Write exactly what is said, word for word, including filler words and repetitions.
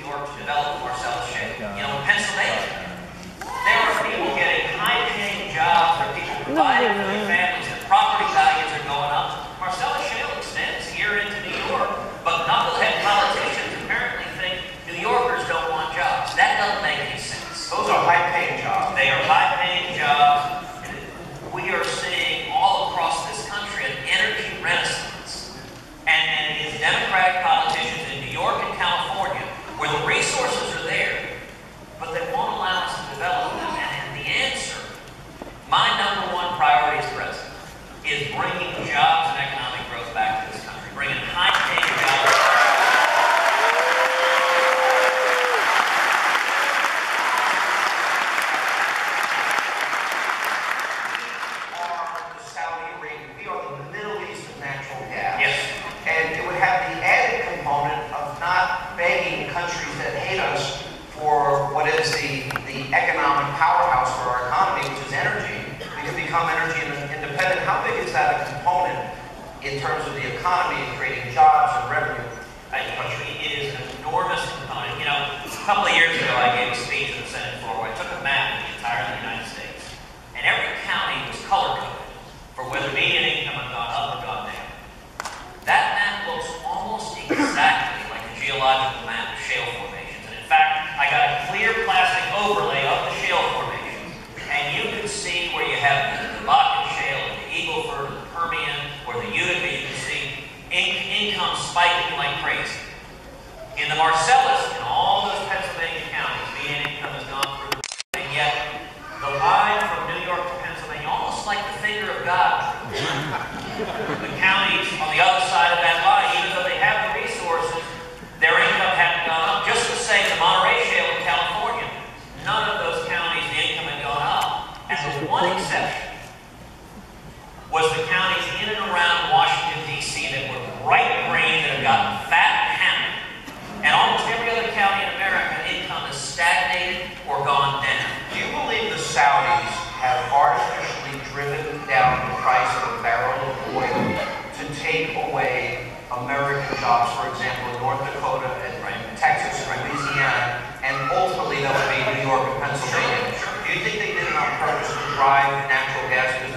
York to develop the Marcellus Shale. You know, in Pennsylvania, there are people getting high-paying jobs, there are people providing for their families, their property values are going up. Marcellus Shale extends here into New York, but knucklehead politicians apparently think New Yorkers don't want jobs. That doesn't make any sense. Those are high-paying jobs. They are high-paying jobs. We are seeing all across this country an energy renaissance. And, and it is Democratic politicians in New York and California where the resources are there, but they won't allow us to develop them. And, and the answer, my number one priority as president, is bringing jobs and economic growth back to this country, bringing high-paying jobs. Countries that hate us for what is the, the economic powerhouse for our economy, which is energy. We can become energy independent. How big is that a component in terms of the economy and creating jobs and revenue in the country? It is an enormous component. You know, a couple of years ago I gave a speech in the Senate floor where I took a map of the entire United States, and every county was color-coded for whether median income had gone up or gone down. That map looks almost exactly like a geological map of shale formations. And in fact, I got a clear plastic overlay of the shale formations. And you can see where you have the Bakken Shale, the Eagle Ford, the Permian, or the Utica. You can see in income spiking like crazy. In the Marcellus, in all those Pennsylvania counties, median income has gone through the roof. And yet, the line from New York to Pennsylvania, almost like the finger of God. The counties on the other side of that line, even though they have the resources, their income hadn't gone up. Just the same, the Monterey Shale in California, none of those counties, the income had gone up. And the one exception was the counties in and around Washington, D C that were bright green, that have gotten fat and hammered. And almost every other county in America, income has stagnated or gone down. Do you believe the Saudis have artificially driven down the price of a barrel of oil to take away American jobs, for example, in North Dakota and right, Texas and Louisiana, and ultimately that would be New York and Pennsylvania? Do you think they did it on purpose to drive natural gas